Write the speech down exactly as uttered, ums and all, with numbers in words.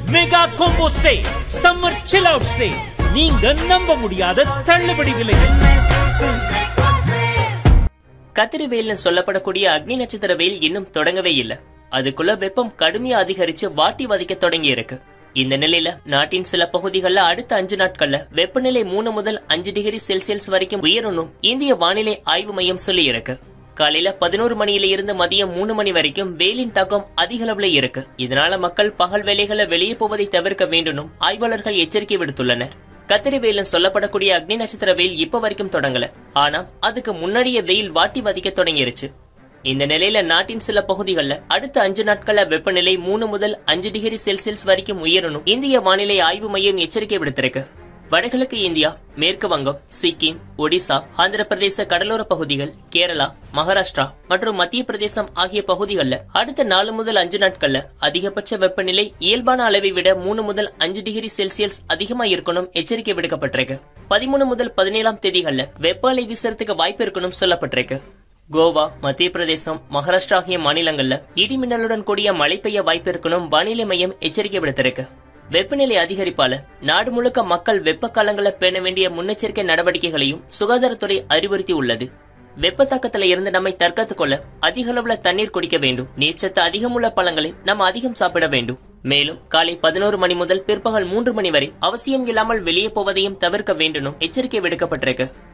Mega combo சே summer chill out சே நீங்க நம்ப முடியாத தள்ளுபடி விலை. கத்திரி வெயில்னு சொல்லப்படக்கூடிய அக்னி நட்சத்திர வெயில் இன்னும் தொடங்கவே இல்லை. அதுக்குள்ள வெப்பம் கடுமையா அதிகரிச்சு வாட்டி வதைக்க தொடங்கி இருக்கு. இந்த நிலையில நாட்டின் சில பகுதிகளில் அடுத்த அஞ்சு நாட்கள்ல வெப்பநிலை மூணு முதல் அஞ்சு டிகிரி செல்சியஸ் வரைக்கும் உயரணும் இந்திய வானிலை ஆய்வு மையம் சொல்லி இருக்கு. காலையில பதினோரு மணியில இருந்து மதியம் மூணு மணி வரைக்கும் வெயிலின் தாக்கம் அதிக அளவுல இருக்கு. இதனால மக்கள் பகல் வேலைகளை வெளியே போவதை தவிர்க்க வேண்டும் ஆய்வாளர்கள் எச்சரிக்கை விடுத்துள்ளனர். கத்திரி வெயில்னு சொல்லப்படக்கூடிய அக்னி நட்சத்திர வெயில் இப்ப வரைக்கும் தொடங்கல. ஆனா அதுக்கு முன்னாடியே வெயில் வாட்டி வதைக்க தொடங்கிருச்சு. இந்த நிலையில நாட்டின் சில பகுதிகளில் அடுத்த அஞ்சு நாட்கள வெப்பநிலை மூணு முதல் அஞ்சு டிகிரி செல்சியஸ் வரைக்கும் உயரணும் இந்திய வானிலை ஆய்வு மையம் எச்சரிக்கை விடுத்திருக்கு. வடகிழக்கு இந்தியா, மேற்கு வங்கம், சிக்கிம், ஒடிசா, ஆந்திர பிரதேச கடலோர பகுதிகள், கேரளா, மகாராஷ்டிரா மற்றும் மத்திய பிரதேசம் ஆகிய பகுதிகளில் அடுத்த நாலு முதல் அஞ்சு நாட்கள்ல அதிகபட்ச வெப்பநிலை இயல்பான அளவை விட மூணு முதல் அஞ்சு டிகிரி செல்சியஸ் அதிகமா இருக்கணும் எச்சரிக்கை விடுக்கப்பட்டிருக்கு. பதிமூணு முதல் பதினேழாம் தேதிகள்ல வெப்ப அலை வீசறதுக்கு வாய்ப்பு இருக்கணும் சொல்லப்பட்டிருக்கு. கோவா, மத்திய பிரதேசம், மகாராஷ்டிரா ஆகிய மாநிலங்கள்ல இடி மின்னலுடன் கூடிய மழை பெய்ய வாய்ப்பு இருக்கணும் வானிலை மையம் எச்சரிக்கை விடுத்திருக்கு. வெப்பநிலை அதிகரிப்பால நாடு முழுக்க மக்கள் வெப்ப காலங்களை பேண வேண்டிய முன்னெச்சரிக்கை நடவடிக்கைகளையும் சுகாதாரத்துறை அறிவுறுத்தி உள்ளது. வெப்ப தாக்கத்துல இருந்து நம்மை தற்காத்துக் கொள்ள அதிக அளவுல தண்ணீர் குடிக்க வேண்டும். நீர்ச்சத்து அதிகமுள்ள பழங்களை நம்ம அதிகம் சாப்பிட வேண்டும். மேலும் காலை பதினோரு மணி முதல் பிற்பகல் மூன்று மணி வரை அவசியம் இல்லாமல் வெளியே போவதையும் தவிர்க்க வேண்டும் எச்சரிக்கை விடுக்கப்பட்டிருக்கு.